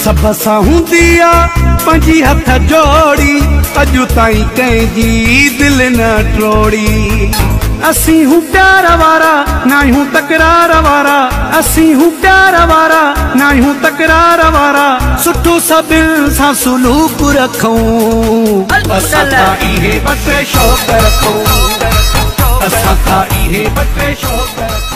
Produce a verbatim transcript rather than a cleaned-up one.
सब सां हूंदी आ पंजी हथ जोड़ी, अॼु ताईं कंहिंजी दिल न टोड़ी। असीं हूं प्यार वारा नाहियूं तकरार वारा, असीं हूं प्यार वारा नाहियूं तकरार वारा, सुठो सभिनि सां सुलूक रखूं। असां खां इहे ॿ टे शौक़ रखूं, असां खां इहे ॿ टे शौक़ रखूं।